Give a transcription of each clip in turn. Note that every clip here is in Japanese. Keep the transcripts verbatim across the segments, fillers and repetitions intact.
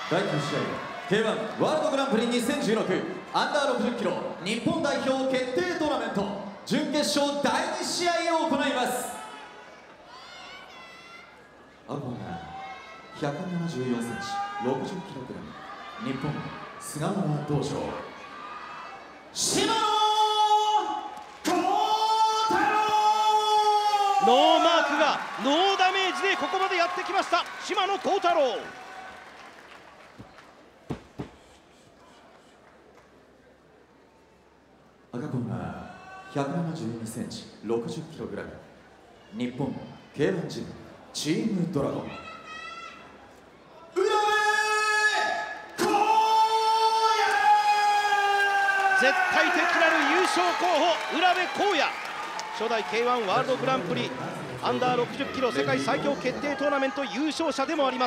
だいきゅう試合 ケーワン ワールドグランプリにせんじゅうろくアンダーろくじゅっキロ日本代表決定トーナメント準決勝だいに試合を行います。アルファがひゃくななじゅうよんセンチろくじゅっキログラム日本菅原道場島野幸太郎。 ノーマークがノーダメージでここまでやってきました島野幸太郎。 赤コーナーひゃくななじゅうにセンチろくじゅっキログラム日本 ケーワン ジムチームドラゴン絶対的なる優勝候補浦部浩也。初代 ケーワン ワールドグランプリアンダーろくじゅっキロ世界最強決定トーナメント優勝者でもあります。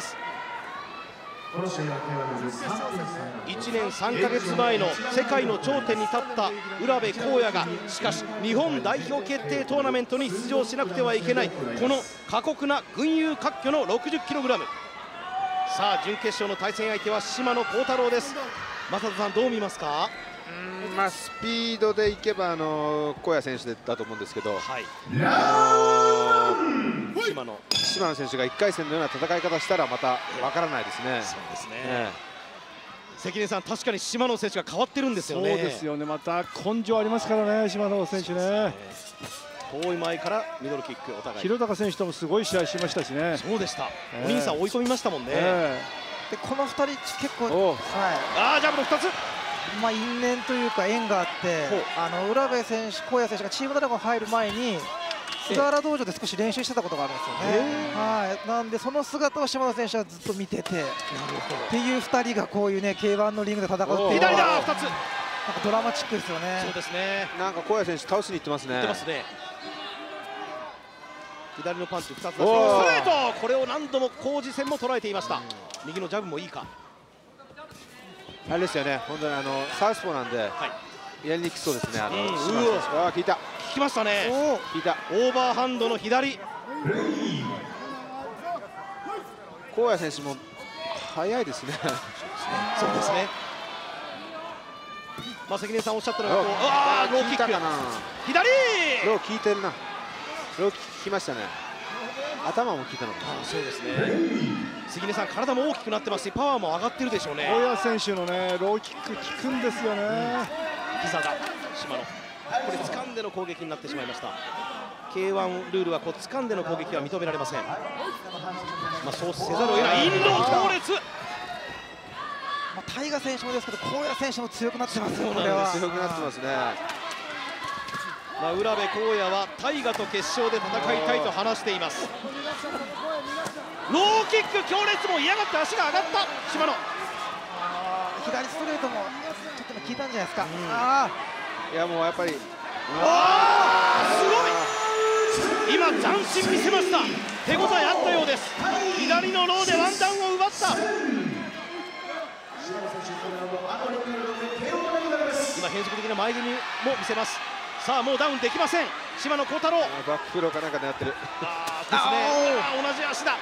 いちねんさんかげつまえの世界の頂点に立った浦部浩也がしかし日本代表決定トーナメントに出場しなくてはいけないこの過酷な群雄割拠の ろくじゅっキログラム。 さあ準決勝の対戦相手は島野幸太郎です。正人さんどう見ますか？ うん、まあ、スピードでいけばあの小谷選手だと思うんですけど、 はい、 あの島野島野選手がいっかい戦のような戦い方したらまたわからないですね。 そうですね、 ね、 関根さん、確かに島野選手が変わってるんですよね。 そうですよね、また根性ありますからね、島野選手ね。 遠い前からミドルキック、お互い。 広高選手ともすごい試合しましたしね。 そうでした、 えー、 お兄さん追い込みましたもんね。 えー、でこのふたり結構、はい、 ああジャブのふたつ、 まあ因縁というか縁があって、あの浦部選手、荒野選手がチームドラゴン入る前に菅原道場で少し練習してたことがあるんですよね。はい、なんでその姿を島野選手はずっと見てて、っていうふたりがこういうね ケーワン のリングで戦うっていうのは左だふたつ、 なんかドラマチックですよね。 そうですね。 なんか小谷選手倒しに行ってますね。 行ってますね。左のパンチふたつ出してストレート、これを何度も工事戦も捉えていました。右のジャブもいいか。 あれですよね、本当にあのサウスポーなんで、はい、やりにくそうですね。あの、うん、あ効いた、効きましたね。 効いた。 オーバーハンドの左。 荒野選手も速いですね。 そうですね。まあ関根さんおっしゃったのがこう、ああローキックかな。左。 ロー効いてるな。ロー効きましたね。頭も効いたのか。 ああそうですね。関根さん、体も大きくなってますし、パワーも上がってるでしょうね。 大谷選手のね、ローキック効くんですよね。うん、 膝だ、島野。これ掴んでの攻撃になってしまいました。ケーワン ルールはこう掴んでの攻撃は認められません。まあそうせざるを得ない。インロー強烈。 まあタイガ選手もですけど、荒野選手も強くなってますよ。 これは強くなってますね。 まあ浦部浩也はタイガと決勝で戦いたいと話しています。ローキック強烈も嫌がって足が上がった島野。 左ストレートもちょっと効いたんじゃないですか。うん、あいやもうやっぱり、 ああすごい、今斬新見せました。手応えあったようです。左のローでワンダウンを奪った。今変則的な前蹴りも見せます。さあもうダウンできません島野幸太郎。 バックフローかなんかでやってる。 ああですね、同じ足だ。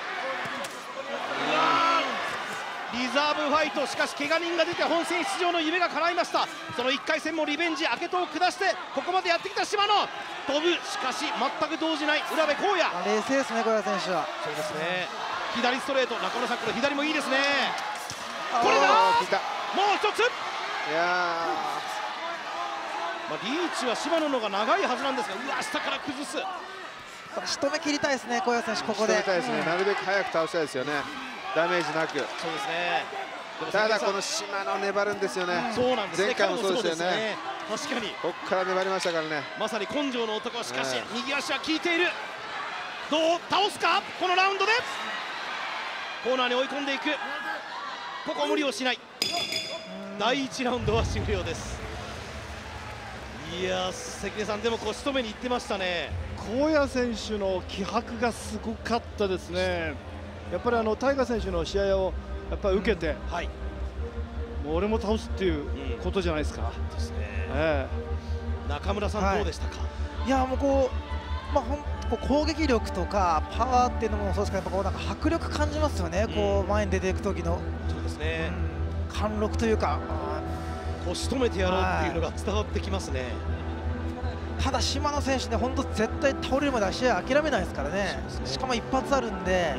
リザーブファイト、しかし怪我人が出て本戦出場の夢が叶いました。そのいっかい戦もリベンジ、明け戸を下してここまでやってきた島野。飛ぶ、しかし全く動じない浦部浩也。 冷静ですね、小谷選手は。 そうですね。左ストレート、中村さん、これ左もいいですね。これだ、もう一つ。 いやまあリーチは島野の方が長いはずなんですが、うわ下から崩す。 仕留め切りたいですね、小谷選手、ここで。 仕留めたいですね、うん、なるべく早く倒したいですよね。ダメージなく。 そうですね。 ただこの島野粘るんですよね。 そうなんですね。 前回もそうですよね。 確かに。 ここから粘りましたからね。 まさに根性の男。しかし右足は効いている。どう倒すかこのラウンドで。コーナーに追い込んでいく。ここ無理をしない。だいいちラウンドは終了です。いや関根さん、でもこう仕留めに行ってましたね。 荒野選手の気迫がすごかったですね。やっぱりあのタイガ選手の試合をやっぱり受けて、うん、はい、もう俺も倒すっていうことじゃないですか。 うん、ですね。 ええ、中村さん、はい、どうでしたか。 いやもうこう、まあ、ほんこう攻撃力とかパワーっていうのもそうですけど、やっぱこうなんか迫力感じますよね。うん、こう前に出ていく時の。そうですですね、 貫禄というか、 こう仕留めてやろうっていうのが伝わってきますね。 ただ島野選手ね、本当絶対倒れるまで試合諦めないですからね。 ねしかも一発あるんで、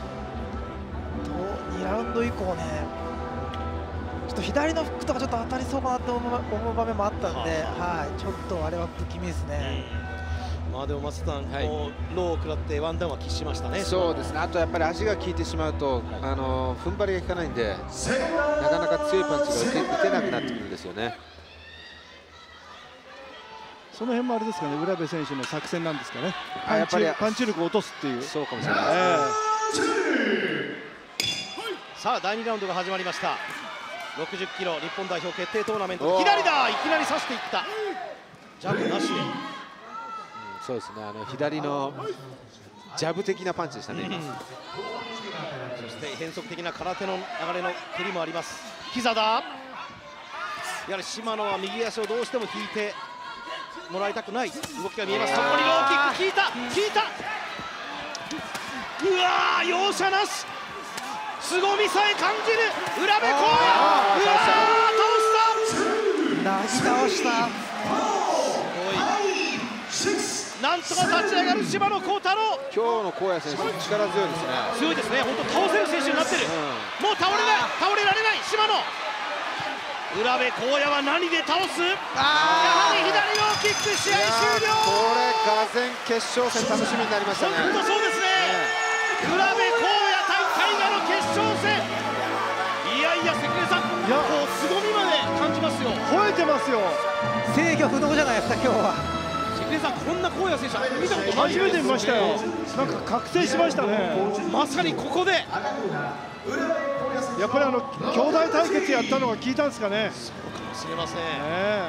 うん、にラウンド以降ね、ちょっと左のフックとかちょっと当たりそうかなって思う思う場面もあったんで、ははい、ちょっとあれは不気味ですね。 うん、まあでも松田さん、 はい、 もうローを食らってワンダウンは喫しましたね。 そうですね。あとやっぱり足が効いてしまうと、あの踏ん張りが効かないんで、なかなか強いパンチが打て打てなくなってくるんですよね。 その辺もあれですかね、浦部選手の作戦なんですかね。パンチ、 やっぱりパンチ力を落とすっていう。 そうかもしれないですね。 えー、さあだいにラウンドが始まりました。ろくじゅっキロ日本代表決定トーナメント、左だ、いきなり刺していった。ジャブなしで、うん、 そうですね。あの左のジャブ的なパンチでしたね、今。うん、 そして変則的な空手の流れの蹴りもあります。膝だ。やはり島野は右足をどうしても引いてもらいたくない動きが見えます。そこにローキック効いた、効いた。うわー、容赦なし。凄みさえ感じる浦部浩也。うわー、倒した。 なぎ倒した。 すごい。なんとか立ち上がる島野幸太郎。 今日の荒野選手、力強いですね。 強いですね。本当倒せる選手になってる。うん、もう倒れない、倒れられない島野。浦部浩也は何で倒す？やはり左ローキック、試合終了。 これがぜん決勝戦楽しみになりましたね。 本当そうですね。ね、浦部浩也対タイガの決勝戦。いやいや関根さん、いやこう凄みまで感じますよ。 吠えてますよ。 制御不能じゃないですか今日は。 関根さん、こんな荒野選手は見たことない。 初めて見ましたよ。なんか覚醒しましたね。 まさにここで。 やっぱりあの兄弟対決やったのが効いたんですかね。 そうかもしれません。 え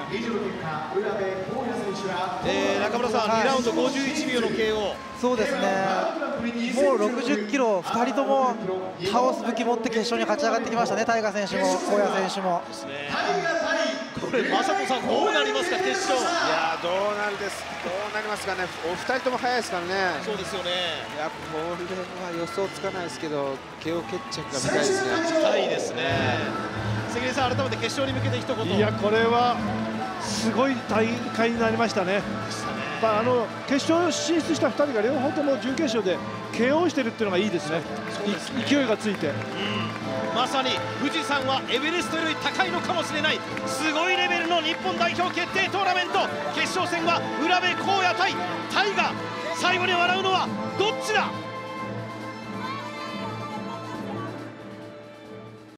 ー、中村さん、にラウンドごじゅういちびょうの ケーオー。 そうですね。もうろくじゅっキロふたりとも倒す武器持って決勝に勝ち上がってきましたね。タイガ選手も小谷選手も。 ですね。これ雅人さん、どうなりますか決勝。いやどうなるです。どうなりますかね。お二人とも速いですからね。 そうですよね。 いやこれは予想つかないですけど、ケーオー 決着が見たいですね。 見たいですね。関根さん、改めて決勝に向けて一言。 いやこれはすごい大会になりましたね。まあ、あの決勝進出したふたりが両方とも準決勝で ケーオー してるっていうのがいいですね。勢いがついて、うん、 まさに富士山はエベレストより高いのかもしれない、すごいレベルの日本代表決定トーナメント決勝戦は浦部浩也対タイガ。最後に笑うのはどっちだ。